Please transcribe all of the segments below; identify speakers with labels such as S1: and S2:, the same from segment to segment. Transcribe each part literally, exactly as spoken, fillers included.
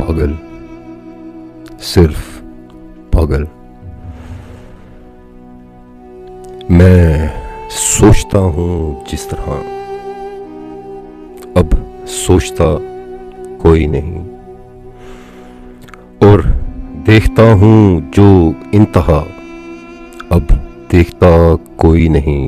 S1: पागल, सिर्फ पागल। मैं सोचता हूँ जिस तरह, अब सोचता कोई नहीं, और देखता हूँ जो इंतहा, अब देखता कोई नहीं।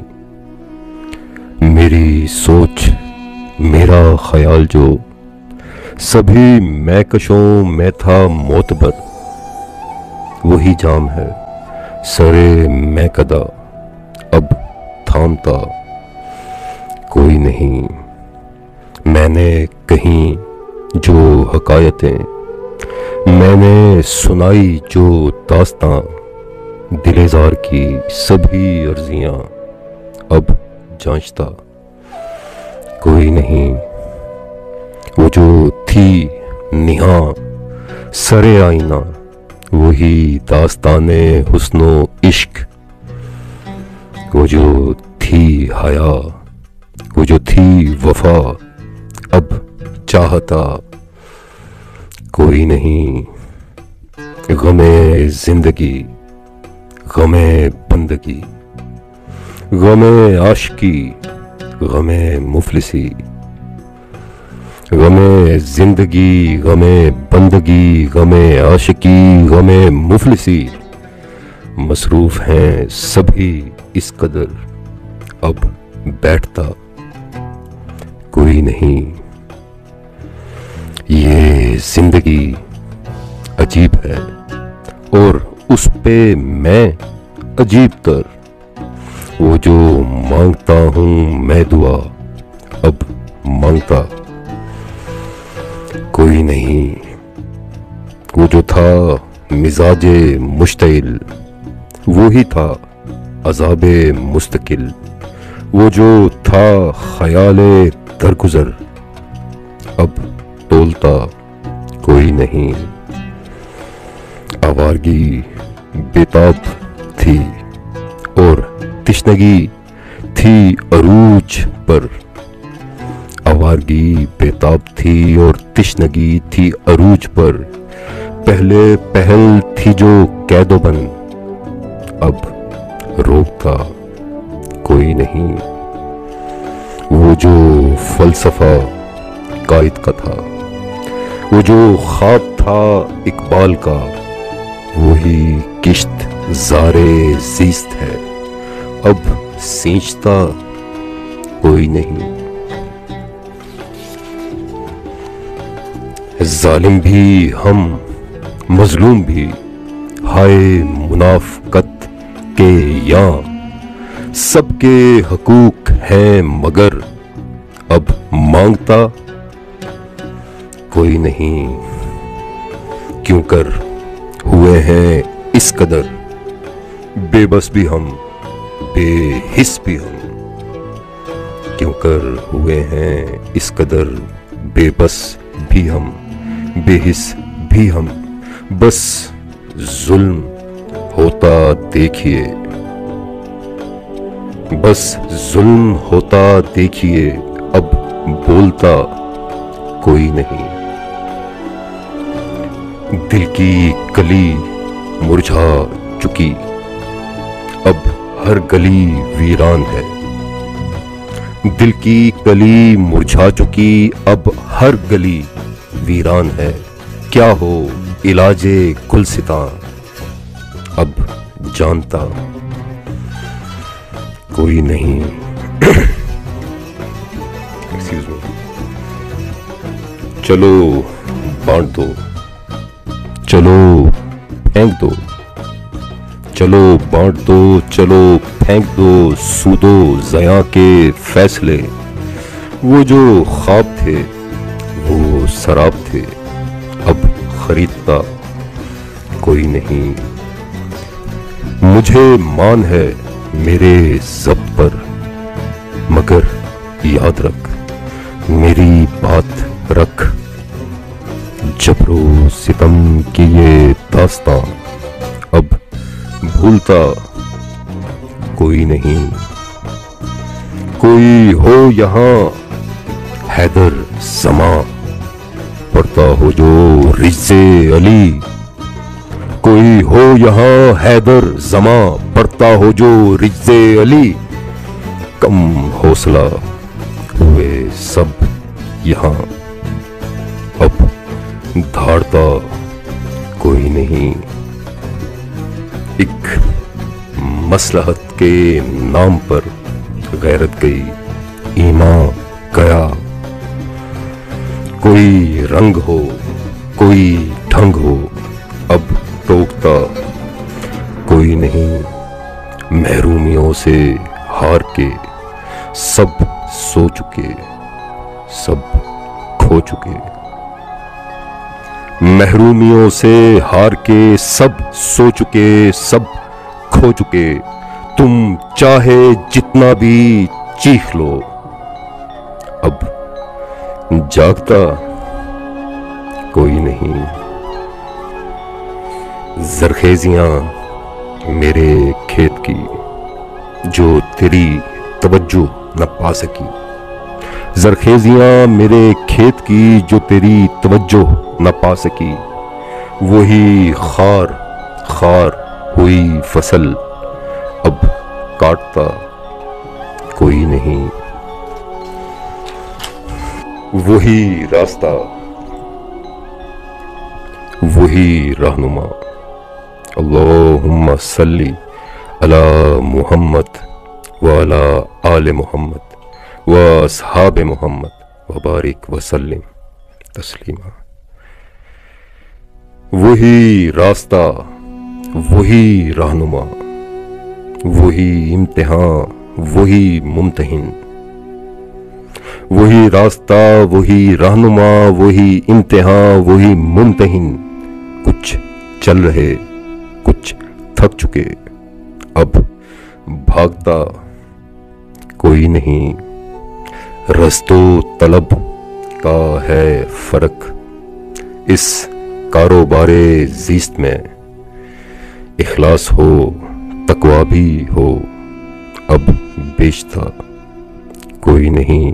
S1: मेरी सोच, मेरा ख्याल जो सभी मैकशों में था मोतबर, वही जाम है सरे मैं कदा, अब थामता कोई नहीं। मैंने कहीं जो हकायतें, मैंने सुनाई जो दास्तां, दिलेजार की सभी अर्जियां, अब जांचता कोई नहीं। वो जो थी निहा सरे आईना, वही दास्ताने हुस्नो इश्क। वो जो थी हया, वो जो थी वफा, अब चाहता कोई नहीं। गमे जिंदगी, गमे बंदगी, गमे आशिकी, गमे मुफलिसी। गमे जिंदगी, गमे बंदगी, गमे आशिकी, गमे मुफलिसी। मसरूफ हैं सभी इस कदर, अब बैठता कोई नहीं। ये जिंदगी अजीब है और उस पे मैं अजीब तर। वो जो मांगता हूँ मैं दुआ, अब मांगता कोई नहीं। वो जो था मिजाजे मुश्तइल, वो ही था अज़ाबे मुस्तकिल। वो जो था ख्याले दरगुजर, अब तोलता कोई नहीं। आवारगी बेताब थी और तिश्नगी थी अरूज पर। आवारगी बेताब थी और तिश्नगी थी अरूज पर। पहले पहल थी जो कैदोबन, अब रोकता कोई नहीं। वो जो फलसफा कायद का था, वो जो ख्वाब था इकबाल का, वही किश्त ज़ारे ज़ीस्त है, अब सींचता कोई नहीं। जालिम भी हम, मजलूम भी, हाय मुनाफकत के यहाँ सबके हकूक हैं, मगर अब मांगता कोई नहीं। क्यों कर हुए हैं इस कदर, बेबस भी हम, बेहिस भी हम। क्यों कर हुए हैं इस कदर, बेबस भी हम, बेहिस भी हम। बस जुल्म होता देखिए, बस जुल्म होता देखिए, अब बोलता कोई नहीं। दिल की कली मुरझा चुकी, अब हर गली वीरान है। दिल की कली मुरझा चुकी, अब हर गली वीरान है। क्या हो इलाजे गुलसिता, अब जानता कोई नहीं। Excuse me. चलो बांट दो, चलो फेंक दो, चलो बांट दो, चलो फेंक दो, सूदो ज़या के फैसले। वो जो ख्वाब थे वो शराब थे, अब खरीदता कोई नहीं। मुझे मान है मेरे ज़ब्त पर, मगर याद रख मेरी बात रख। जबरो सितम की ये दास्तां, अब भूलता कोई नहीं। कोई हो यहाँ हैदर समा, पढ़ता हो जो रिज़्ज़े अली, कोई हो यहाँ हैदर जमा पढ़ता हो जो रिज़्ज़े अली, कम हौसला हुए सब यहाँ, अब धाड़ता कोई नहीं। एक मसलहत के नाम पर गैरत गई, ईमान गया। कोई रंग हो कोई ढंग हो, अब टोकता कोई नहीं। महरूमियों से हार के सब सो चुके, सब खो चुके। महरूमियों से हार के सब सो चुके, सब खो चुके। तुम चाहे जितना भी चीख लो, अब जागता कोई नहीं। ज़रखेज़ियाँ मेरे खेत की जो तेरी तवज्जो न पा सकी, ज़रखेज़ियाँ मेरे खेत की जो तेरी तवज्जो न पा सकी। वही खार खार हुई फसल, अब काटता कोई नहीं। वही रास्ता वही रहनुमा। अल्लाहुम्मा सल्ली अला मुहम्मद व अला आले मुहम्मद व अस्हाबे मुहम्मद व बारिक व सल्लिम तस्लीमा। वही रास्ता वही रहनुमा, वही इम्तिहान वही मुमतहिन। वही रास्ता वही रहनुमा वही इम्तिहान वही मुमतहिन। कुछ चल रहे कुछ थक चुके, अब भागता कोई नहीं। रस्तो तलब का है फर्क, इस कारोबारे ज़ीस्त में इखलास हो तकवा भी हो, अब बेचता कोई नहीं।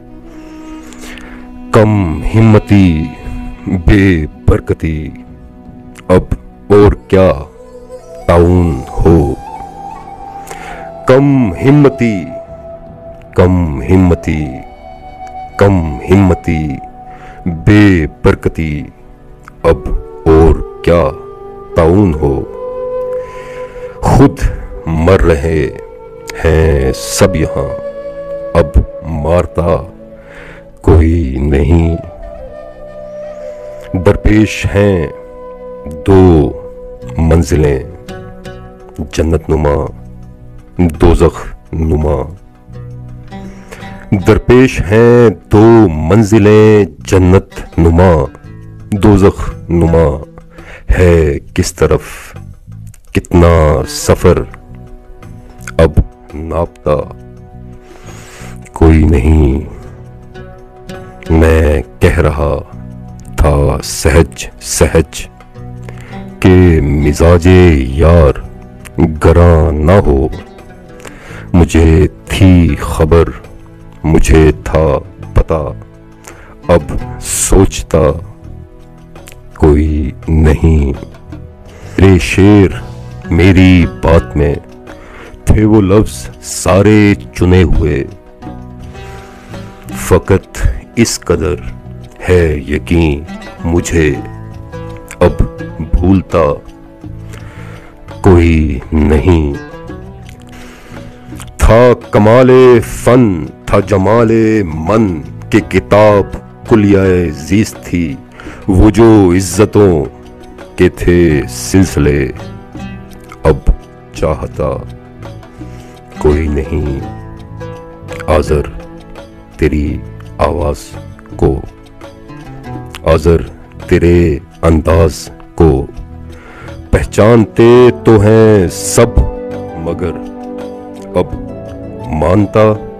S1: कम हिम्मती बेबरकती, अब और क्या ताउन हो। कम हिम्मती कम हिम्मती कम हिम्मती बेबरकती, अब और क्या ताउन हो। खुद मर रहे हैं सब यहाँ, अब मारता कोई नहीं। दरपेश हैं दो मंजिलें, जन्नत नुमा दोज़ख नुमा। दरपेश हैं दो मंजिलें, जन्नत नुमा दोज़ख नुमा। है किस तरफ कितना सफर, अब नापता कोई नहीं। मैं कह रहा था सहज सहज के मिजाजे यार गरा ना हो। मुझे थी खबर मुझे था पता, अब सोचता कोई नहीं। मेरे शेर मेरी बात में थे वो लफ्ज सारे चुने हुए, फकत इस कदर है यकीन मुझे, अब भूलता कोई नहीं। था कमाले फन था जमाले मन के किताब कुलियाए ज़ीस्त थी। वो जो इज्जतों के थे सिलसिले, अब चाहता कोई नहीं। आज़र तेरी आवाज को, आज़र तेरे अंदाज को पहचानते तो हैं सब, मगर अब मानता